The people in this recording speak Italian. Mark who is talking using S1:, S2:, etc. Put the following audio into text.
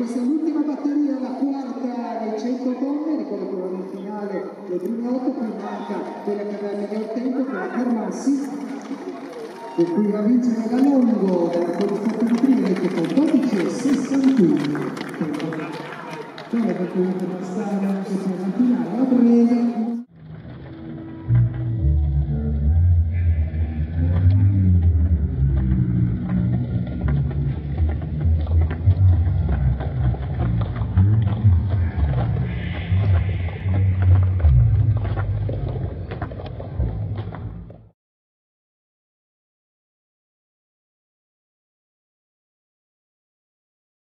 S1: questa è l'ultima batteria, la quarta dei 100 tonne, ricordo che era in finale dei primi 8, qui manca quella che aveva il miglior tempo, che è Carmassi, per cui va a vincere da lungo della Polisportiva di Trieste con 12,61. Quello per cui per stare in finale a breve.